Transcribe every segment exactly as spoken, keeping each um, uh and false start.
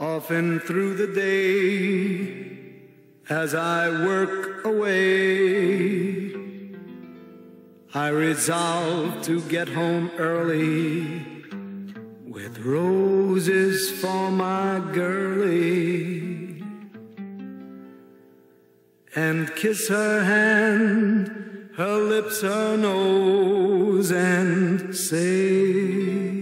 Often through the day, as I work away, I resolve to get home early with roses for my girlie, and kiss her hand, her lips, her nose, and say,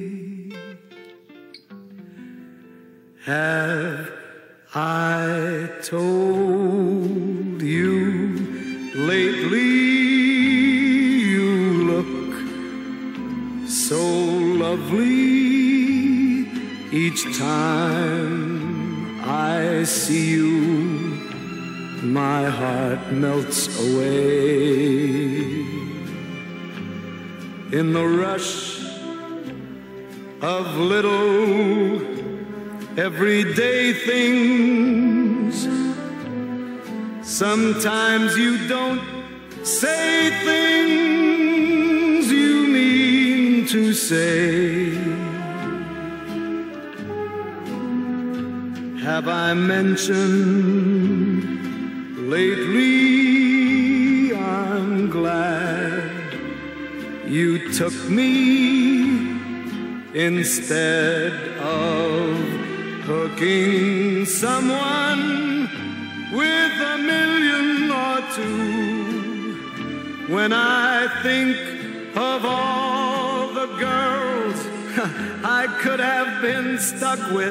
have I told you lately you look so lovely each time I see you, my heart melts away. In the rush of little everyday things, sometimes you don't say things you mean to say. Have I mentioned lately I'm glad you took me instead of hooking someone with a million or two? When I think of all the girls I could have been stuck with,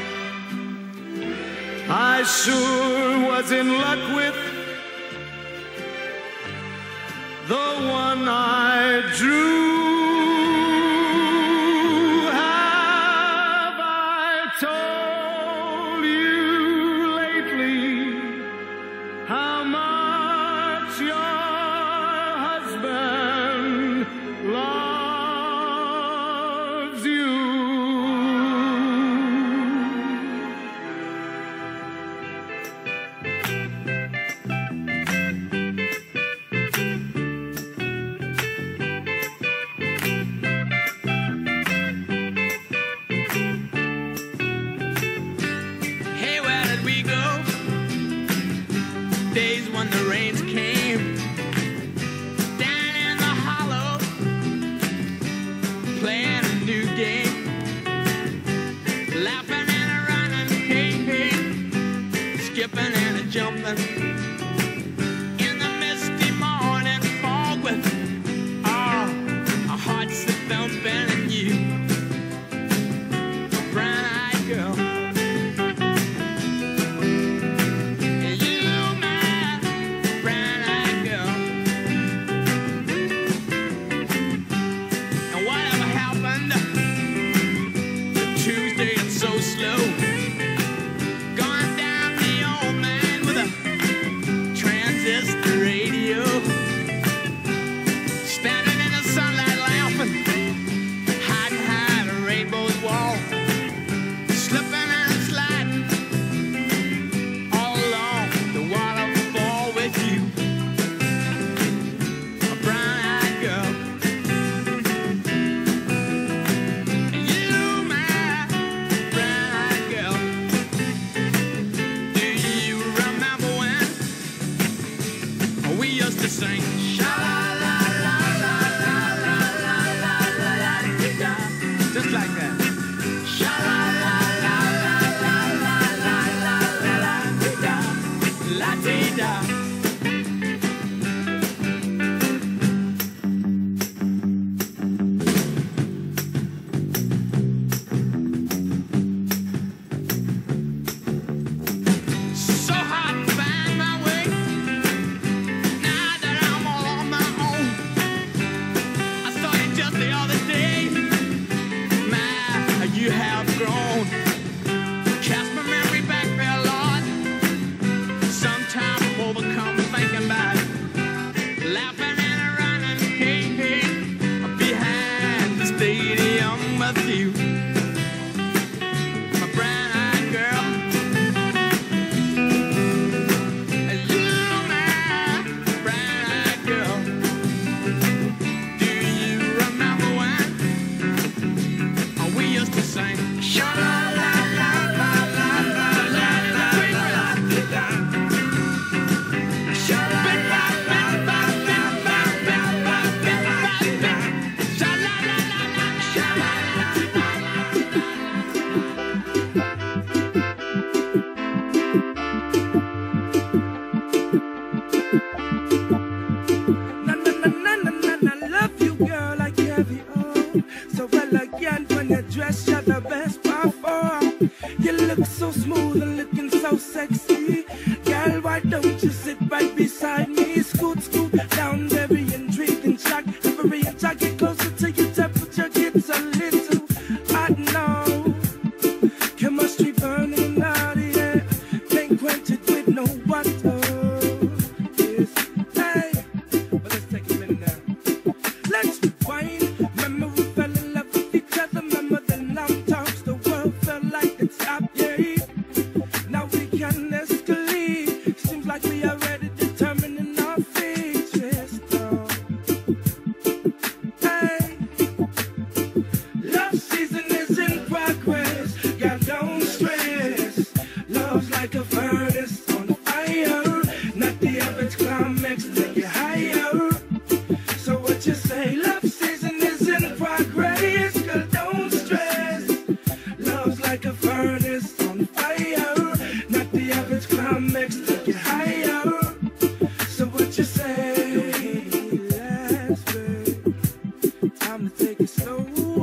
I sure was in luck with the one I drew. Have I told you lately how much your husband loves you? Days when the rains came down in the hollow, playing a new game, laughing and a running, hey, hey, skipping and a jumping in the misty morning fog with oh, our hearts a thumping and you, a brown-eyed girl. So slow, going down the old man with a smooth and looking so sexy. Girl, why don't you sit right beside me? Scoot, scoot down, very intrigued and shocked. Every inch I get closer to your temperature gets a little hot now. Chemistry burning out, yeah. Can't quench it with no water. Yes, hey. But let's take a minute now. Let's rewind. Remember we fell in love with each other. Remember the long talks. The world felt like it stopped, yeah. Now we can escalate. Seems like we already determined in our fate, yes, though. Hey. Love season is in progress. God, don't stress. Love's like a furnace on fire. Not the average climax, take it higher. So what you say? Love season is in progress. God, don't stress. Love's like a furnace on fire. Not the average climax, take it higher. So what you say? Relax, babe. Time to take it slow.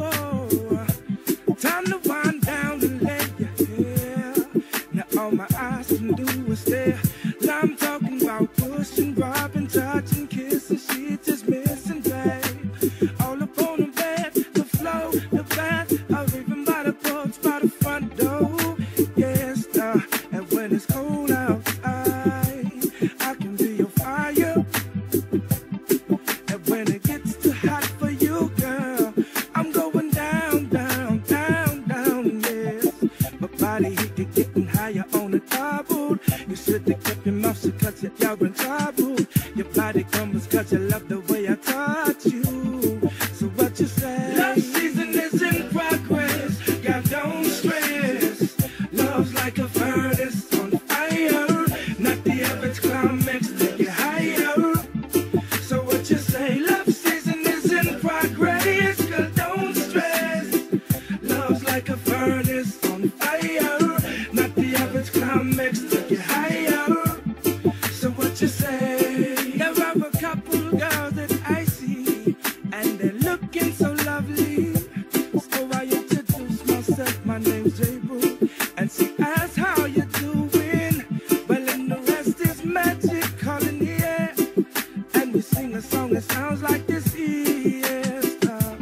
Time to wind down and lay your hair. Now all my eyes can do is stare. Now I'm talking about pushing, robbing, touching, kissing. She just missing, babe. All up on the bed, the floor, the bath, or even by the porch, by the front door. Yes, uh, and when it's cold outside, I can be your fire. And when it gets too hot for you, girl, I'm going down, down, down, down, yes. My body heat is getting higher on the double. You should have kept your mouth shut cause you're in trouble. Your body comes cause you love the way I touch you. So what you say? Love season is in progress. God, don't stress. Love's like a furnace on fire. Not the average climax, take it higher. So what you say? Love season is in progress. God, don't stress. Love's like a furnace on fire. Not the average climax, take it higher. So what you say? There are a couple girls that I see, and they're looking so lovely. So I introduce myself, my name's J-Boo, and she asks how you doing. Well, and the rest is magic, calling the air. And we sing a song that sounds like this, yes. uh.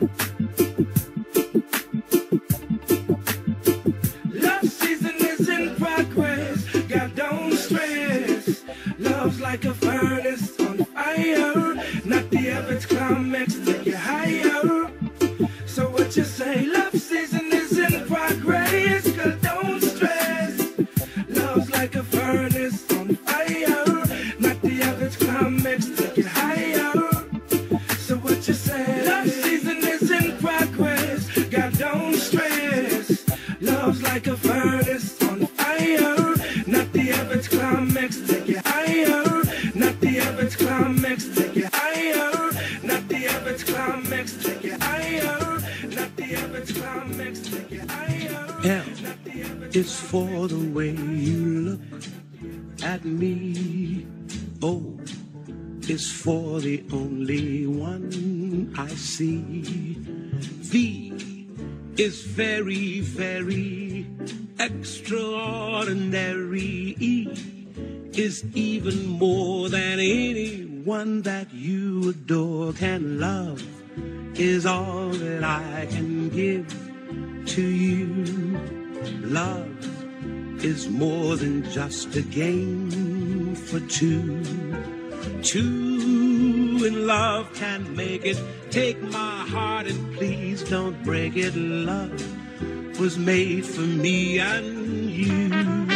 Love season is in progress. God, don't stress. Love's like a furnace on fire. Not the average climax, take it higher. So what you say? Love season is in progress. God, don't stress. Love's like a furnace on fire. Not the average climax, take it higher. So what you say? Love season is in progress. God, don't stress. Love's like a furnace on fire. Not the average climax, take it higher. Not the average climax, take it higher. Not the average climax, take it higher. Not the average climax, take it higher. L is for the way you look at me. O is for the only one I see. V is very, very extraordinary. E is even more than anyone that you adore can love. Is all that I can give to you. Love is more than just a game for two. Two in love can make it. Take my heart and please don't break it. Love was made for me and you.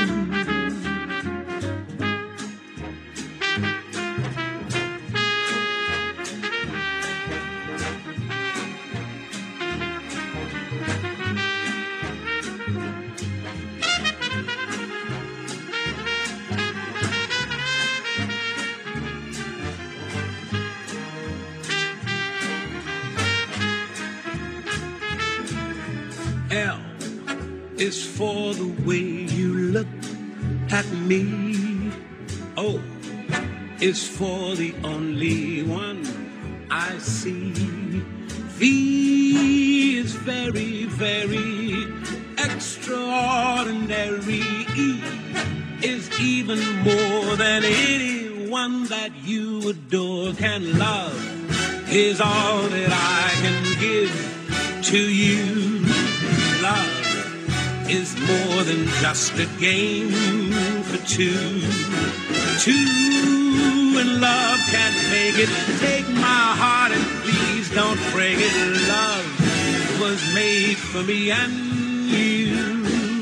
L is for the way you look at me. O is for the only one I see. V is very, very extraordinary is even more than anyone that you adore can love is all that I can give to you. Love is more than just a game for two. Two in love can't make it. Take my heart and please don't break it. Love was made for me and you.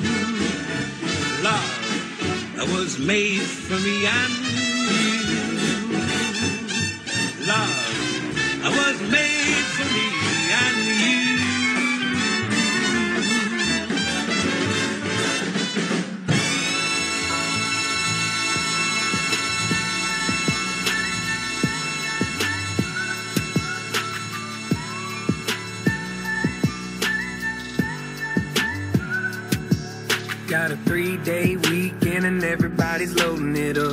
Love was made for me and you. Love was made for me and you. Got a three-day weekend and everybody's loading it up.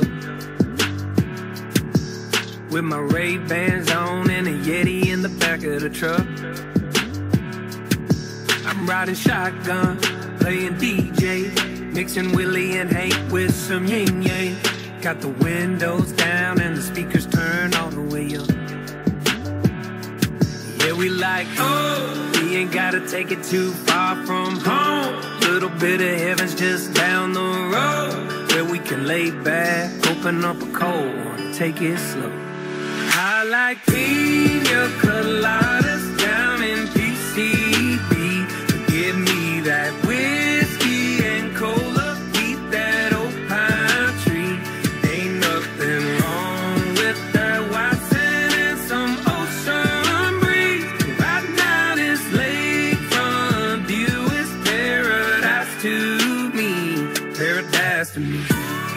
With my Ray-Bans on and a Yeti in the back of the truck. I'm riding shotgun, playing D J, mixing Willie and Hank with some yin-yang. Got the windows down and the speakers turned all the way up. Yeah, we like, oh, we ain't gotta take it too far from home. Little bit of heaven's just down the road, where we can lay back, open up a cold one, take it slow. I like pina coladas down in P C B. Give me that whiskey and cola, eat that old pine tree. Ain't nothing wrong with that white sand and some ocean breeze. Right now this lakefront view is paradise to me, paradise to me.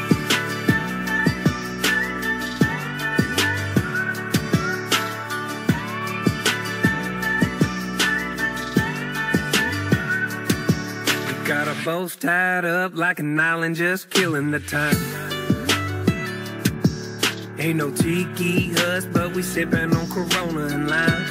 Got our boats tied up like an island, just killing the time. Ain't no tiki huts, but we sipping on Corona and lime.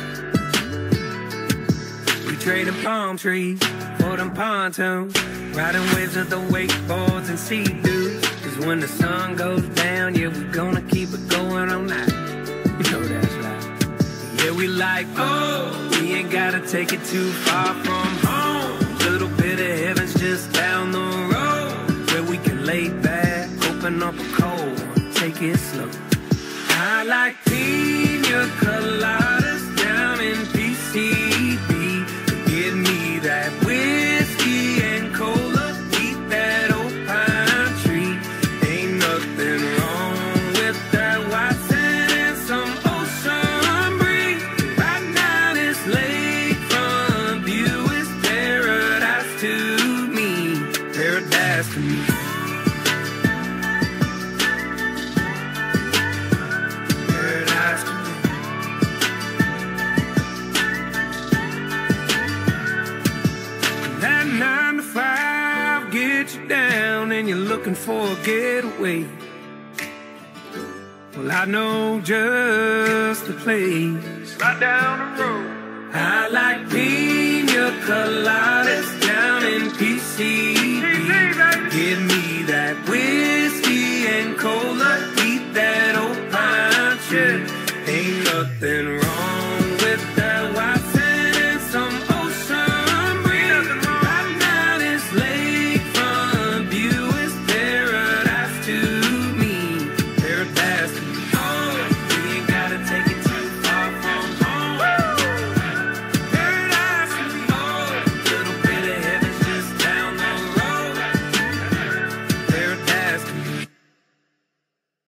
We trading palm trees for them pontoons, riding waves of the wakeboards and sea dudes. Cause when the sun goes down, yeah, we gonna keep it going all night. You know that's right. Yeah, we like, oh, we ain't gotta take it too far from home. Little bit of heaven's just down the road, where we can lay back, open up a cold one, take it slow. I like pina coladas down in P C B. Give me that whiskey and cola, eat that old pine tree. Ain't nothing wrong with that white sand and some ocean breeze. Right now this lakefront view is paradise to me, paradise to me. Paradise to me. That nine to five gets you down and you're looking for a getaway. Well, I know just the place right down the road. I like pina coladas down in P C B. Give me that whiskey and cola,